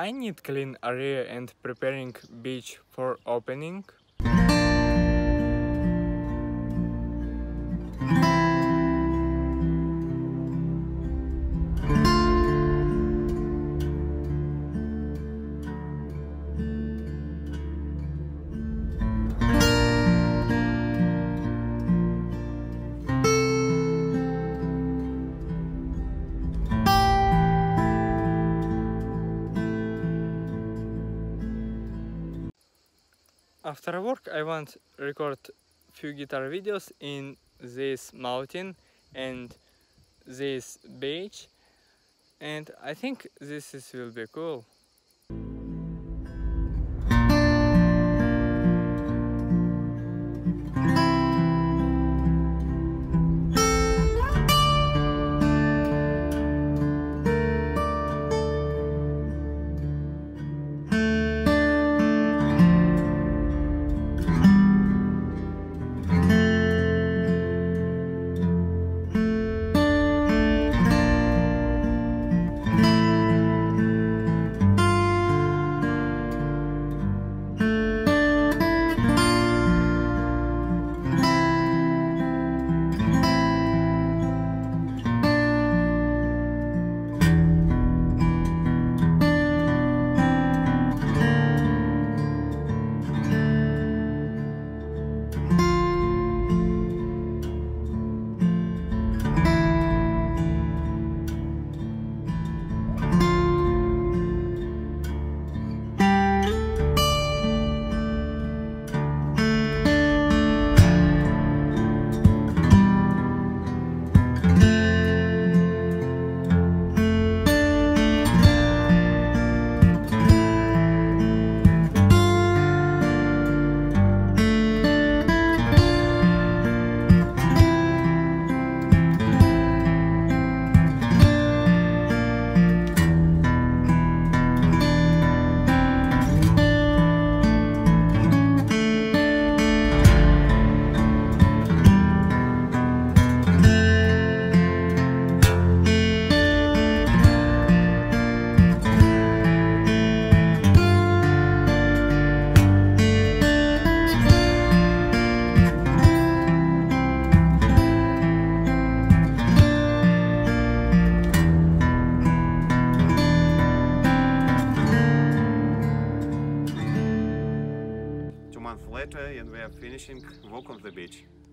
I need clean area and preparing beach for opening. After work I want to record few guitar videos in this mountain and this beach, and I think will be cool. Later, and we are finishing walk on the beach.